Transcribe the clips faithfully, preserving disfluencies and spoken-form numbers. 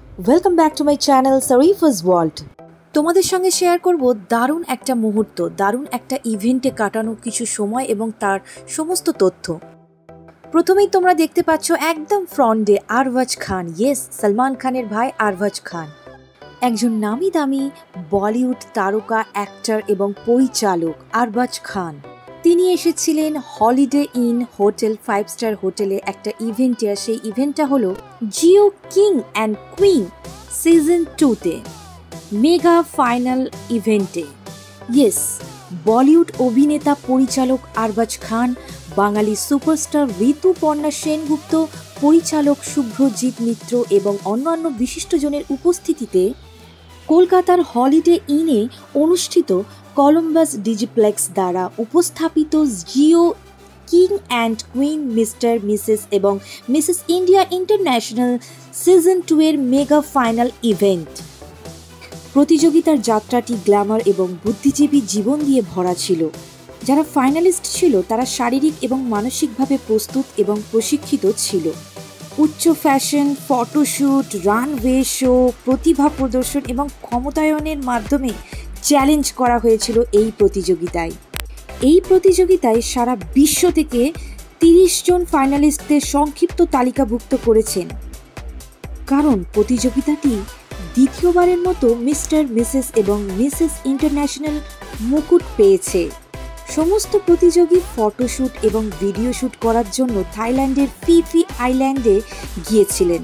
Welcome back to my channel Sarifas world. তোমাদের সঙ্গে share করব দারুণ একটা মুহূর্ত, দারুণ একটা ইভেন্টে কাটানো কিছু সময় এবং তার সমস্ত তথ্য। প্রথমেই তোমরা দেখতে পাচ্ছ একদম ফ্রন্টে আরবাজ খান, ইয়েস সলমান খানের ভাই আরবাজ খান, একজন নামি দামি বলিউড তারকা, অ্যাক্টর এবং পরিচালক আরবাজ খান। তিনি এসেছিলেন holiday inn hotel, five star হোটেলে একটা ইভেন্টে। আর সেই ইভেন্টটা হলো Jio king and queen season টুতে মেগা ফাইনাল ইভেন্টে। ইয়েস, বলিউড অভিনেতা পরিচালক আরবাজ খান, বাঙালি সুপারস্টার ঋতুপর্ণা সেনগুপ্ত, পরিচালক শুভ্রজিৎ মিত্র এবং অন্যান্য বিশিষ্টজনের উপস্থিতিতে কলকাতার হলিডে ইনে অনুষ্ঠিত কলম্বাস ডিজিপ্লেক্স দ্বারা উপস্থাপিত Jio king and queen Mr Mrs এবং Mrs India international season two এর মেগা ফাইনাল ইভেন্ট। প্রতিযোগিতার যাত্রাটি গ্ল্যামার এবং বুদ্ধিজীবী জীবন দিয়ে ভরা ছিল। যারা ফাইনালিস্ট ছিল তারা শারীরিক এবং মানসিকভাবে প্রস্তুত এবং প্রশিক্ষিত ছিল। উচ্চ ফ্যাশন, ফটোশ্যুট, রানওয়ে শো, প্রতিভা প্রদর্শন এবং ক্ষমতায়নের মাধ্যমে চ্যালেঞ্জ করা হয়েছিল এই প্রতিযোগিতায়। এই প্রতিযোগিতায় সারা বিশ্ব থেকে তিরিশ জন ফাইনালিস্টদের সংক্ষিপ্ত তালিকাভুক্ত করেছেন, কারণ প্রতিযোগিতাটি দ্বিতীয়বারের মতো মিস্টার মিসেস এবং মিসেস ইন্টারন্যাশনাল মুকুট পেয়েছে। সমস্ত প্রতিযোগী ফটোশ্যুট এবং ভিডিও শ্যুট করার জন্য থাইল্যান্ডের ফি ফি আইল্যান্ডে গিয়েছিলেন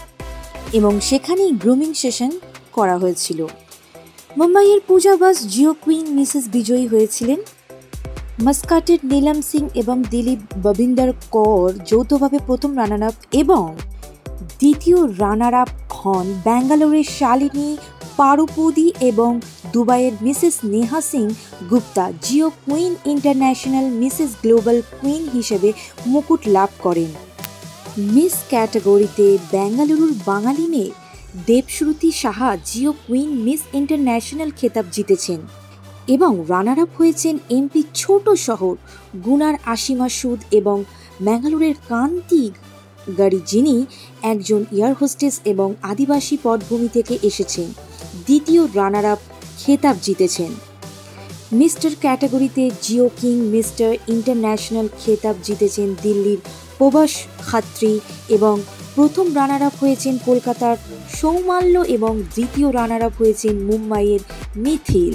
এবং সেখানেই গ্রুমিং সেশন করা হয়েছিল। মুম্বাইয়ের পূজা বাস জিও কুইন মিসেস বিজয়ী হয়েছিলেন। মাস্কাটের নীলম সিং এবং দিলীপ ববিন্দর কৌর যৌথভাবে প্রথম রানার আপ এবং দ্বিতীয় রানার আপ হন ব্যাঙ্গালোরের শালিনী পারুপদি এবং দুবাইয়ের Mrs Neha Singh Gupta. Geo queen international Mrs global queen হিসেবে মুকুট লাভ করেন। মিস ক্যাটাগরিতে বেঙ্গালুরুর বাঙালি মেয়ে Debashruti Saha Geo queen Miss international খেতাব জিতেছেন এবং রানার আপ হয়েছেন এমপি ছোট শহর গুনার আসিমা সুদ এবং ম্যাঙ্গালোরের কান্তি গাড়ি, যিনি একজন এয়ার হোস্টেস এবং আদিবাসী পটভূমি থেকে এসেছেন, দ্বিতীয় রানার আপ খেতাব জিতেছেন। মিস্টার ক্যাটাগরিতে জিও কিং মিস্টার ইন্টারন্যাশনাল খেতাব জিতেছেন দিল্লির প্রবাস খাত্রী এবং প্রথম রানার আপ হয়েছেন কলকাতার সৌমাল্য এবং দ্বিতীয় রানার আপ হয়েছেন মুম্বাইয়ের মিথিল।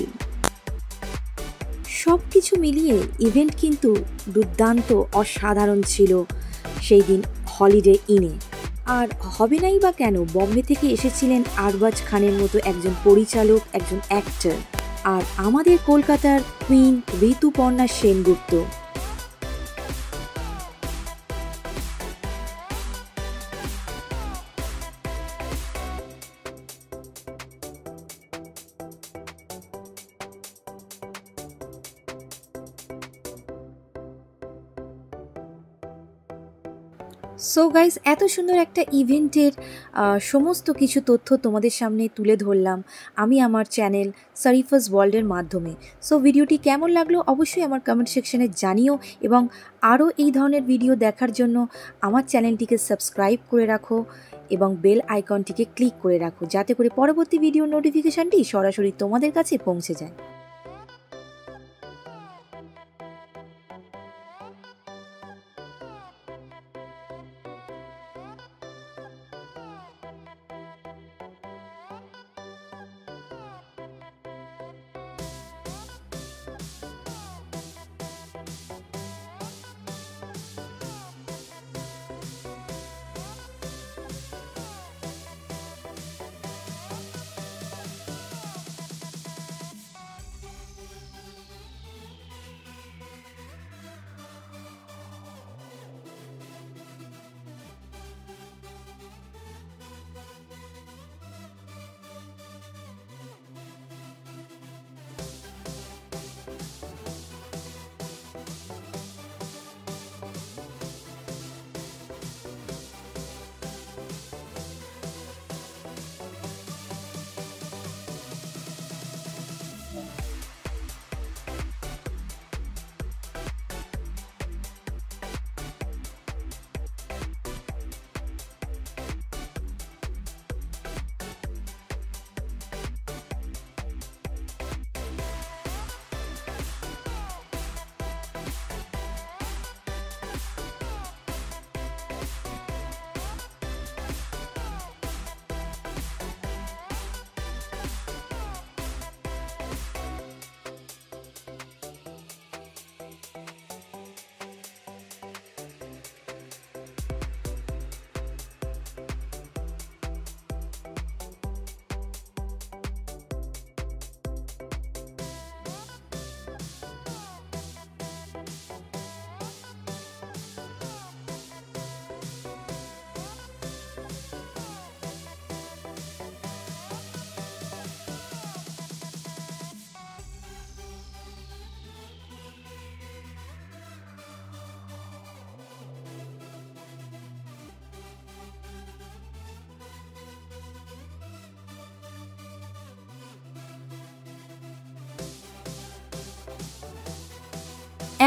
সব কিছু মিলিয়ে ইভেন্ট কিন্তু দুর্দান্ত, অসাধারণ ছিল সেই দিন হলিডে ইনে। আর হবে নাই বা কেন, বম্বে থেকে এসেছিলেন আরবাজ খানের মতো একজন পরিচালক, একজন অ্যাক্টর, আর আমাদের কলকাতার queen Rituparna Sengupta. So guys, এত সুন্দর একটা ইভেন্টের সমস্ত কিছু তথ্য তোমাদের সামনে তুলে ধরলাম আমি আমার চ্যানেল সারিফাস ওয়ার্ল্ডের মাধ্যমে। সো ভিডিওটি কেমন লাগলো অবশ্যই আমার কমেন্ট সেকশনে জানিও এবং আরও এই ধরনের ভিডিও দেখার জন্য আমার চ্যানেলটিকে সাবস্ক্রাইব করে রাখো এবং বেল আইকনটিকে ক্লিক করে রাখো, যাতে করে পরবর্তী ভিডিও নোটিফিকেশানটি সরাসরি তোমাদের কাছে পৌঁছে যায়।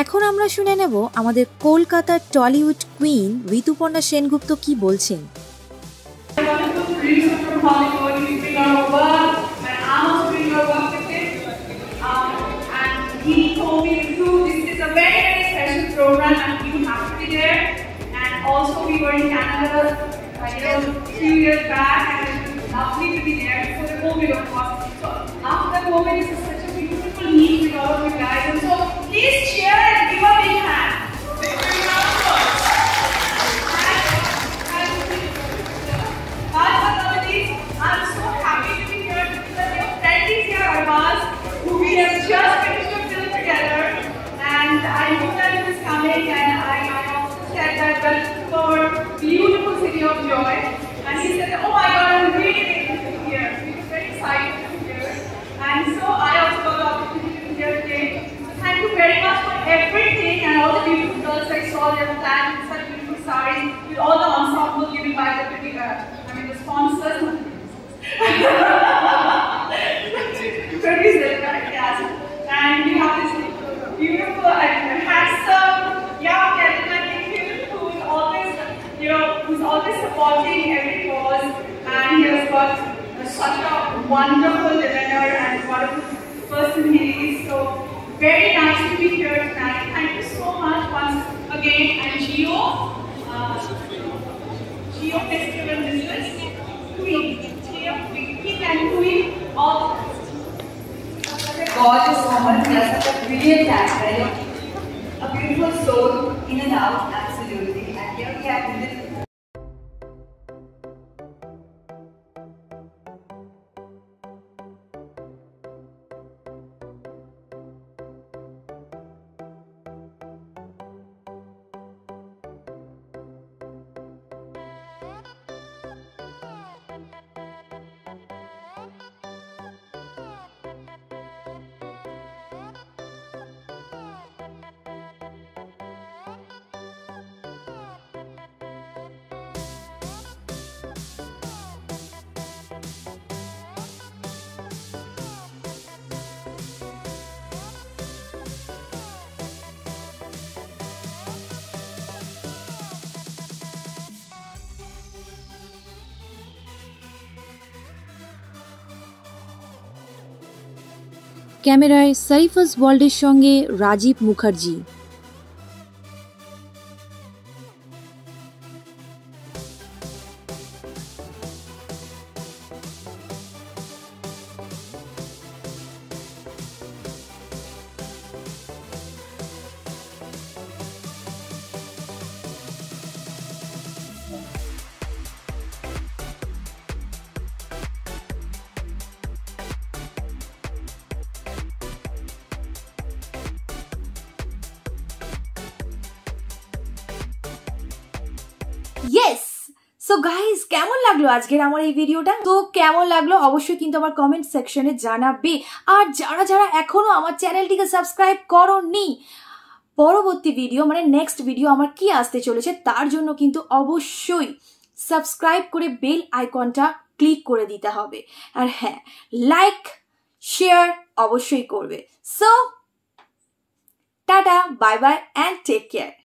এখন আমরা শুনে নেব আমাদের কলকাতার টলিউড কুইন ঋতুপর্ণা সেনগুপ্ত কি বলছেন। Also, we were in Canada, uh, you know, few years back, and it was lovely to be there before the COVID, of course. So after COVID, this is such a beautiful meet with all of you guys. And so please cheer and give a big hand. Very round of applause. And, and last but not least, I'm so happy to be here because your friend is here, Arbaaz, who we have just finished a film together, and I knew that he was coming, and I, I also said that, well, for beautiful city of joy, and he said, oh my god, I'm really excited to be here. He was very excited to be here, and so I also got the opportunity to be here today. So thank you very much for everything, and all the beautiful girls I saw there planned in such beautiful sarees with all the ensemble given by the uh, I mean the sponsors. Producers, right? Yes. And we have this beautiful and handsome young gentleman who is always, you know, who's always supporting every cause, and he has got uh, such a wonderful demeanor and wonderful person he is. So very nice to be here tonight. Thank you so much once again. And Jeo, uh, Jeo Festival Business Queen, Jeo King and Queen, all. Gorgeous woman, she has such a brilliant actor, a beautiful soul, in and out, absolutely. And here we have this. ক্যামেরায় সারিফাস ওয়ার্ল্ডের সঙ্গে Rajiv Mukherjee. Yes so guys কেমন লাগলো আজকের আমার এই ভিডিওটা? তো কেমন লাগলো অবশ্যই কিন্তু আমার কমেন্ট সেকশনে জানাবে। আর যারা যারা এখনো আমার চ্যানেলটিকে সাবস্ক্রাইব করোনি, পরবর্তী ভিডিও মানে নেক্সট ভিডিও আমার কি আসতে চলেছে তার জন্য কিন্তু অবশ্যই সাবস্ক্রাইব করে বেল আইকনটা ক্লিক করে দিতে হবে। আর হ্যাঁ, লাইক শেয়ার অবশ্যই করবে। So tata, bye bye and take care.